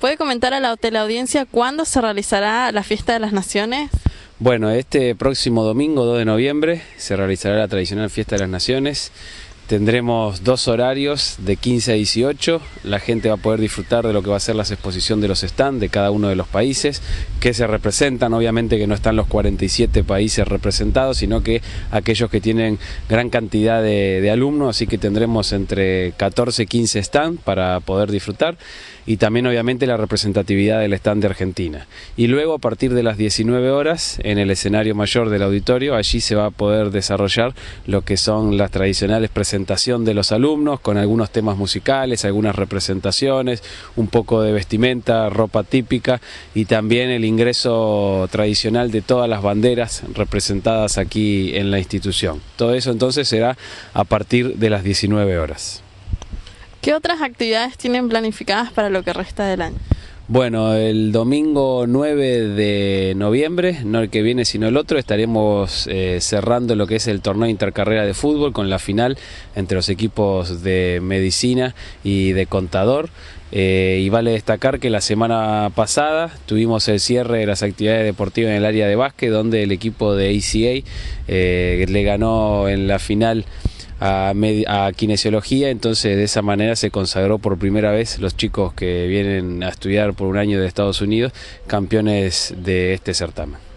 ¿Puede comentar a la teleaudiencia cuándo se realizará la Fiesta de las Naciones? Bueno, este próximo domingo 2 de noviembre se realizará la tradicional Fiesta de las Naciones. Tendremos 2 horarios de 15 a 18, la gente va a poder disfrutar de lo que va a ser la exposición de los stands de cada uno de los países que se representan, obviamente que no están los 47 países representados, sino que aquellos que tienen gran cantidad de alumnos, así que tendremos entre 14 y 15 stands para poder disfrutar y también obviamente la representatividad del stand de Argentina. Y luego a partir de las 19 horas en el escenario mayor del auditorio, allí se va a poder desarrollar lo que son las tradicionales presentación de los alumnos con algunos temas musicales, algunas representaciones, un poco de vestimenta, ropa típica y también el ingreso tradicional de todas las banderas representadas aquí en la institución. Todo eso entonces será a partir de las 19 horas. ¿Qué otras actividades tienen planificadas para lo que resta del año? Bueno, el domingo 9 de noviembre, no el que viene sino el otro, estaremos cerrando lo que es el torneo intercarrera de fútbol con la final entre los equipos de medicina y de contador. Y vale destacar que la semana pasada tuvimos el cierre de las actividades deportivas en el área de básquet, donde el equipo de ACA le ganó en la final a kinesiología, entonces de esa manera se consagró por primera vez los chicos que vienen a estudiar por un año de Estados Unidos, campeones de este certamen.